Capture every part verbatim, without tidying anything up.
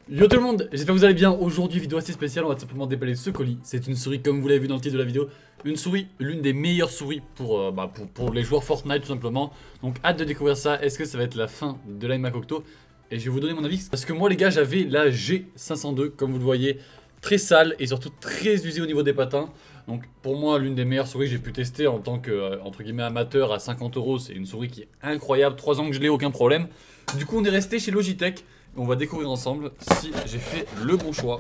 Yo tout le monde, j'espère que vous allez bien. Aujourd'hui, vidéo assez spéciale, on va tout simplement déballer ce colis. C'est une souris comme vous l'avez vu dans le titre de la vidéo. Une souris, l'une des meilleures souris pour, euh, bah, pour, pour les joueurs Fortnite tout simplement. Donc hâte de découvrir ça. Est-ce que ça va être la fin de l'iMac Octo? Et je vais vous donner mon avis. Parce que moi les gars, j'avais la G cinq cent deux comme vous le voyez. Très sale et surtout très usée au niveau des patins. Donc pour moi l'une des meilleures souris que j'ai pu tester en tant que euh, entre guillemets amateur à cinquante euros. C'est une souris qui est incroyable, trois ans que je l'ai, aucun problème. Du coup on est resté chez Logitech. On va découvrir ensemble si j'ai fait le bon choix.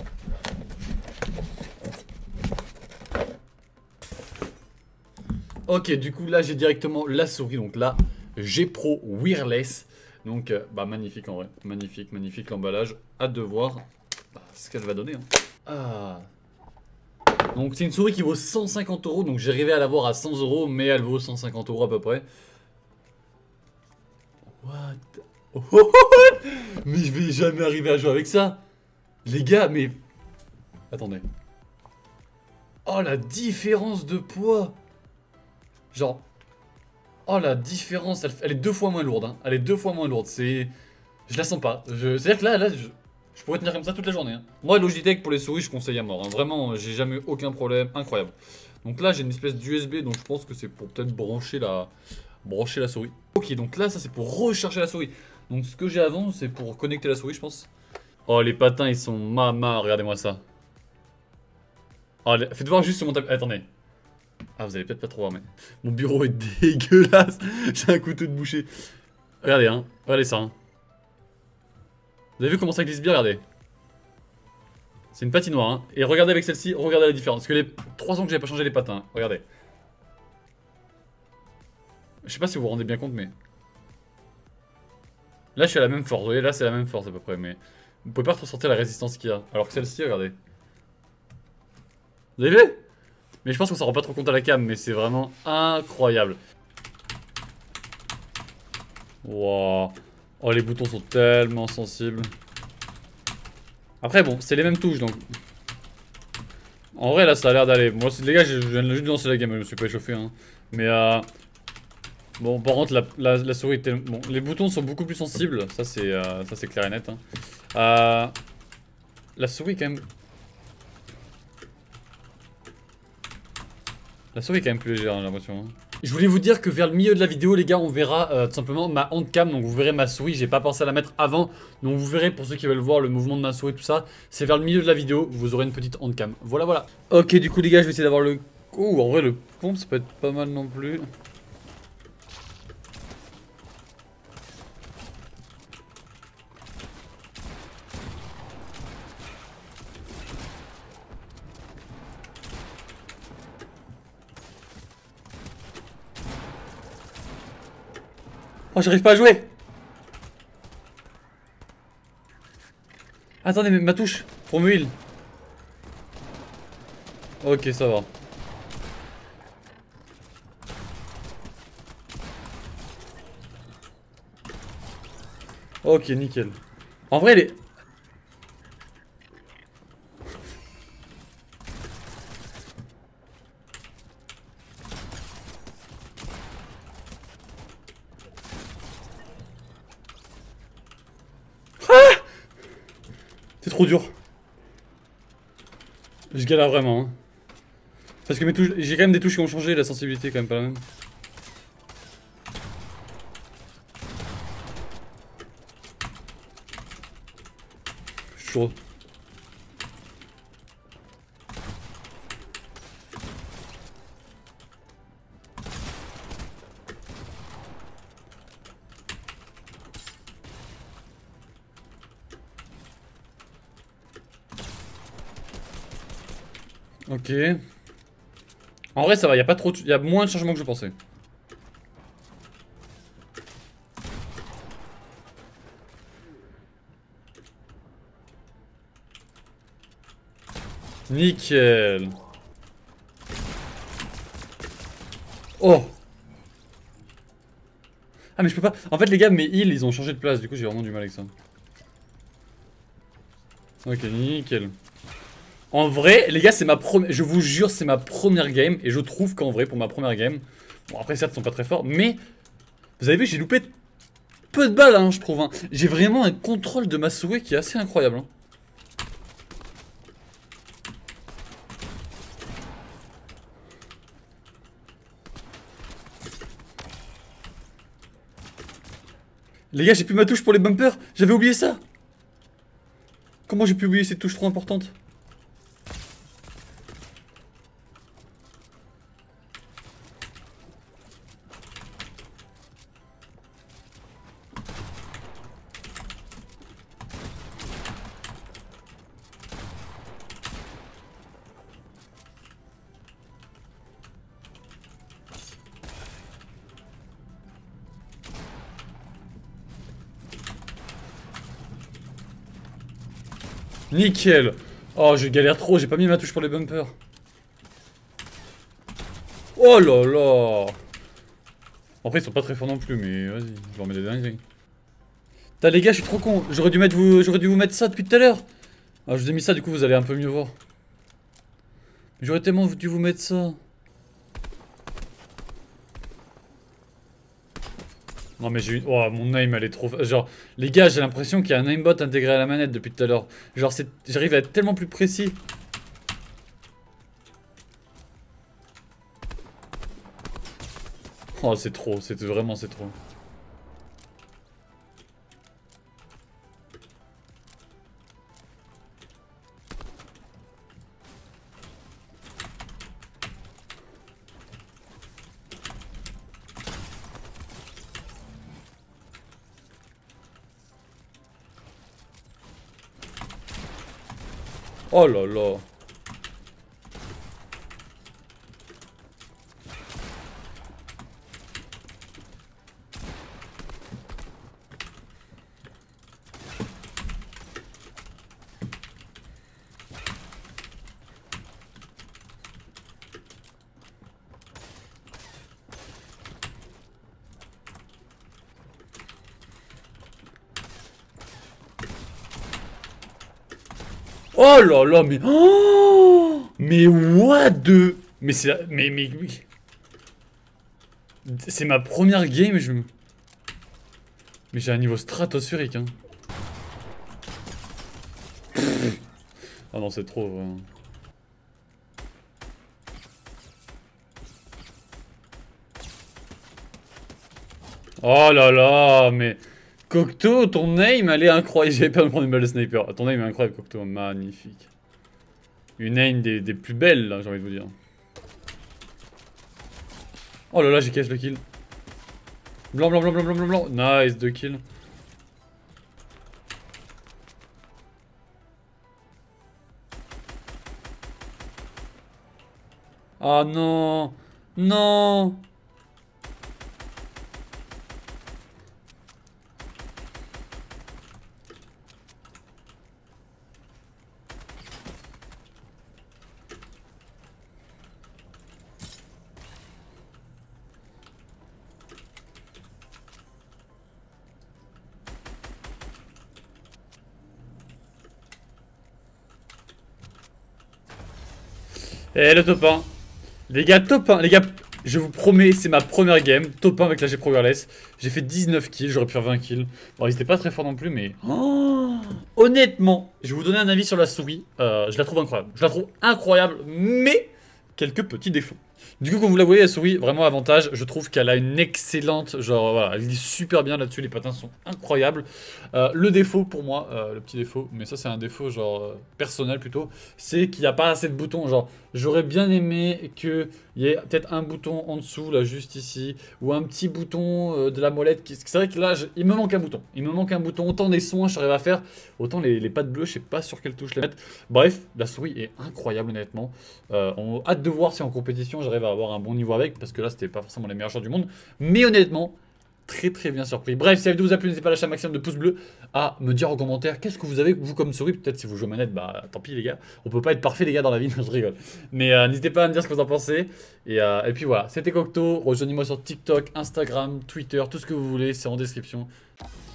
Ok, du coup là j'ai directement la souris, donc là G Pro Wireless. Donc euh, bah magnifique en vrai, magnifique, magnifique l'emballage. Hâte de voir bah, ce qu'elle va donner. Hein. Ah. Donc c'est une souris qui vaut cent cinquante euros, donc j'arrivais à l'avoir à cent euros, mais elle vaut cent cinquante euros à peu près. What? Oh, oh, oh, mais je vais jamais arriver à jouer avec ça. Les gars, mais... Attendez. Oh, la différence de poids. Genre... Oh, la différence, elle, elle est deux fois moins lourde. Hein. Elle est deux fois moins lourde. C'est... Je la sens pas. Je... C'est-à-dire que là, là je... je pourrais tenir comme ça toute la journée. Hein. Moi, Logitech, pour les souris, je conseille à mort. Hein. Vraiment, j'ai jamais eu aucun problème. Incroyable. Donc là, j'ai une espèce d'U S B, donc je pense que c'est pour peut-être brancher la... brancher la souris. Ok, donc là, ça, c'est pour recharger la souris. Donc ce que j'ai avant, c'est pour connecter la souris, je pense. Oh, les patins, ils sont mama, regardez-moi ça. Oh, les... faites voir juste sur mon tapis. Attendez. Ah, vous allez peut-être pas trop voir, mais... Mon bureau est dégueulasse. J'ai un couteau de boucher. Regardez, hein. Regardez ça, hein. Vous avez vu comment ça glisse bien, regardez. C'est une patinoire, hein. Et regardez avec celle-ci, regardez la différence. Parce que les trois ans que j'avais pas changé les patins, hein. Regardez. Je sais pas si vous vous rendez bien compte, mais... Là, je suis à la même force. Vous voyez, là, c'est la même force à peu près, mais... Vous pouvez pas ressentir la résistance qu'il y a. Alors que celle-ci, regardez. Vous avez vu? Mais je pense qu'on s'en rend pas trop compte à la cam, mais c'est vraiment incroyable. Wow. Oh, les boutons sont tellement sensibles. Après, bon, c'est les mêmes touches, donc... En vrai, là, ça a l'air d'aller. Moi, les gars, je viens juste de lancer la game, je me suis pas échauffé, hein. Mais, euh... Bon, par contre, la, la, la souris est tellement... Bon, les boutons sont beaucoup plus sensibles, ça, c'est euh, ça c'est clair et net, hein. Euh... La souris, quand même... La souris est quand même plus légère, j'ai l'impression. Hein. Je voulais vous dire que vers le milieu de la vidéo, les gars, on verra euh, tout simplement ma handcam. Donc vous verrez ma souris, j'ai pas pensé à la mettre avant. Donc vous verrez, pour ceux qui veulent voir le mouvement de ma souris, tout ça, c'est vers le milieu de la vidéo, vous aurez une petite handcam. Voilà, voilà. Ok, du coup, les gars, je vais essayer d'avoir le... Oh, en vrai, le pompe, ça peut être pas mal non plus. Oh, j'arrive pas à jouer. Attendez, mais ma touche pour me heal. Ok, ça va. Ok, nickel. En vrai, les... C'est trop dur. Je galère vraiment. Hein. Parce que mes touches, j'ai quand même des touches qui ont changé, la sensibilité est quand même pas la même. Je suis chaud. Ok. En vrai, ça va, il y a pas trop, il y a moins de changements que je pensais. Nickel. Oh. Ah mais je peux pas. En fait les gars, mes heals ils ont changé de place, du coup j'ai vraiment du mal avec ça. Ok, nickel. En vrai, les gars, c'est ma première... Je vous jure, c'est ma première game. Et je trouve qu'en vrai, pour ma première game... Bon, après, certes, ils sont pas très forts. Mais, vous avez vu, j'ai loupé... peu de balles, hein, je trouve. Hein. J'ai vraiment un contrôle de ma souris qui est assez incroyable. Hein. Les gars, j'ai plus ma touche pour les bumpers. J'avais oublié ça. Comment j'ai pu oublier cette touche trop importante? Nickel. Oh, je galère trop, j'ai pas mis ma touche pour les bumpers. Oh là là. Après, ils sont pas très forts non plus, mais vas-y, je leur mets des dingueries. Putain, les gars, je suis trop con. J'aurais dû, mettre vous... J'aurais dû vous mettre ça depuis tout à l'heure. Ah, je vous ai mis ça, du coup, vous allez un peu mieux voir. J'aurais tellement dû vous mettre ça. Non mais j'ai eu... Oh, mon aim elle est trop... Genre, les gars, j'ai l'impression qu'il y a un aimbot intégré à la manette depuis tout à l'heure. Genre, c'est... J'arrive à être tellement plus précis. Oh, c'est trop, c'est vraiment, c'est trop. Oh là là. Oh là là, mais... Oh, mais what de... Mais c'est... Mais, mais, oui. C'est ma première game, je... Mais j'ai un niveau stratosphérique, hein. Ah non, c'est trop... Hein. Oh là là, mais... Cocteau, ton aim, elle est incroyable. J'avais peur de prendre une balle de sniper. Ton aim est incroyable, Cocteau. Magnifique. Une aim des, des plus belles, là, j'ai envie de vous dire. Oh là là, j'ai cash le kill. Blanc, blanc, blanc, blanc, blanc, blanc, blanc. Nice, deux kills. Ah non. Non. Et le top un. Les gars, top un. Les gars, je vous promets, c'est ma première game. Top un avec la G Pro Wireless. J'ai fait dix-neuf kills, j'aurais pu faire vingt kills. Bon, ils étaient pas très forts non plus, mais... Oh, honnêtement, je vais vous donner un avis sur la souris. Euh, je la trouve incroyable. Je la trouve incroyable, mais... quelques petits défauts. Du coup, comme vous la voyez, la souris, vraiment avantage. Je trouve qu'elle a une excellente, genre voilà, elle lit super bien là-dessus. Les patins sont incroyables. Euh, le défaut pour moi, euh, le petit défaut, mais ça c'est un défaut genre euh, personnel plutôt, c'est qu'il n'y a pas assez de boutons. Genre, j'aurais bien aimé qu'il y ait peut-être un bouton en dessous, là, juste ici, ou un petit bouton euh, de la molette. Qui... C'est vrai que là, je... il me manque un bouton. Il me manque un bouton. Autant des soins, j'arrive à faire, autant les, les pattes bleues, je sais pas sur quelle touche les mettre. Bref, la souris est incroyable honnêtement. Euh, on a hâte de voir si en compétition j'arrive à avoir un bon niveau avec, parce que là c'était pas forcément les meilleurs joueurs du monde, mais honnêtement très très bien surpris. Bref, si la vidéo vous a plu, n'hésitez pas à lâcher un maximum de pouces bleus, à me dire en commentaire qu'est-ce que vous avez vous comme souris. Peut-être si vous jouez manette, bah tant pis les gars, on peut pas être parfait les gars dans la vie, je rigole. Mais euh, n'hésitez pas à me dire ce que vous en pensez. Et, euh, et puis voilà, c'était Cocteau, rejoignez-moi sur TikTok, Instagram, Twitter, tout ce que vous voulez, c'est en description.